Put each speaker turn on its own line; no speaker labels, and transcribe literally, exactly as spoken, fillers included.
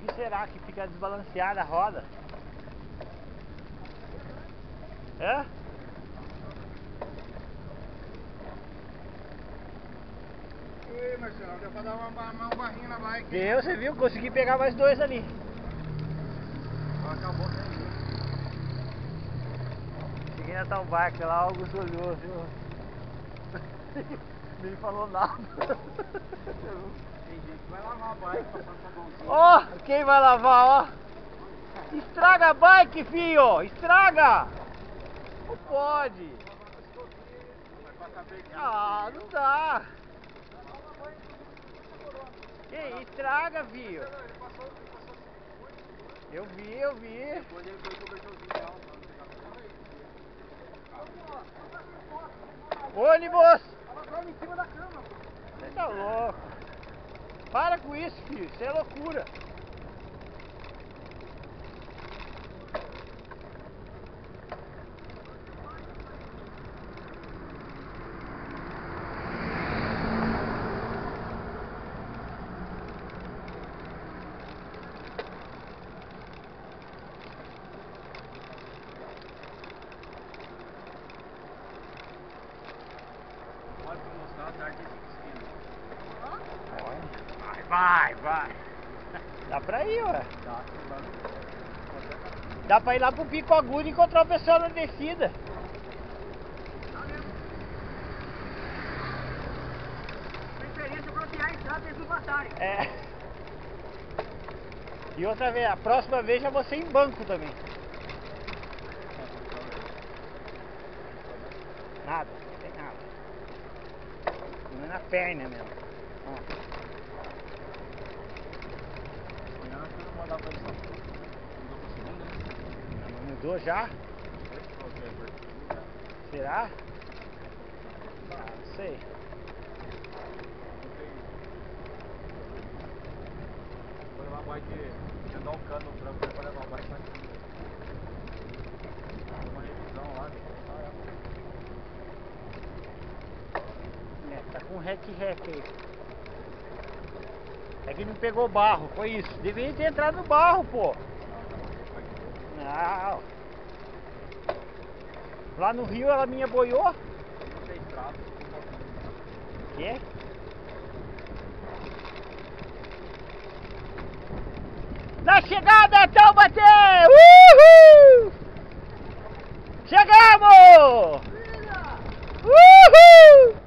que será que fica desbalanceada a roda? É?
Ei, Marcelo, deu pra dar uma, uma, uma barrinha na bike.
Deu, você viu? Consegui pegar mais dois ali.
Acabou, né?
Cheguei na tal bike lá, o Augusto olhou, viu? Nem falou nada.
Tem gente que vai lavar a bike, passando sabãozinho.
Ó, oh, quem vai lavar, ó? Estraga a bike, filho! Estraga! Não pode! Ah, não dá! Que estraga, filho! Eu vi, eu vi!
Depois ele foi cobertorzinho.
Ônibus!
Ela dorme em cima da cama.
Você tá louco! Para com isso, filho! Isso é loucura! Vai, vai, vai. Dá pra ir, ué.
Dá,
Dá pra ir lá pro Pico Agudo e encontrar o pessoal na descida.
Preferência bloquear a estrada e eles não passarem.
É. E outra vez, a próxima vez já vou ser em banco também. Nada, não tem nada. Não é na perna mesmo. Ó.
Mandar pra eles. Mudou pra segunda, né?
Não mudou já? Será? Ah, não sei.
Vou levar a bike, andar um cano pra pra levar a bike pra cima. Uma revisão lá.
É, tá com rec-rec aí. É que não pegou barro, foi isso. Deveria ter entrado no barro, pô. Não. Lá no rio ela minha boiou?
Não tem estrada.
Quê? Na chegada, Taubaté! Uhul! Chegamos! Uhul!